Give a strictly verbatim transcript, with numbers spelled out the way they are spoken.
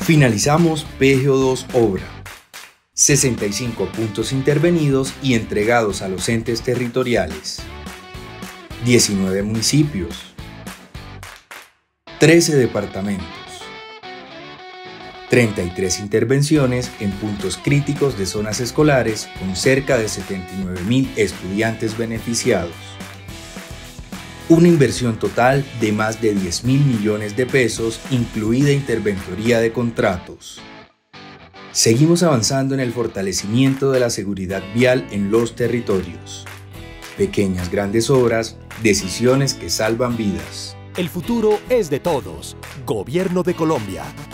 Finalizamos P G O dos Obra. sesenta y cinco puntos intervenidos y entregados a los entes territoriales. diecinueve municipios. trece departamentos. treinta y tres intervenciones en puntos críticos de zonas escolares con cerca de setenta y nueve mil estudiantes beneficiados. Una inversión total de más de diez mil millones de pesos, incluida interventoría de contratos. Seguimos avanzando en el fortalecimiento de la seguridad vial en los territorios. Pequeñas grandes obras, decisiones que salvan vidas. El futuro es de todos. Gobierno de Colombia.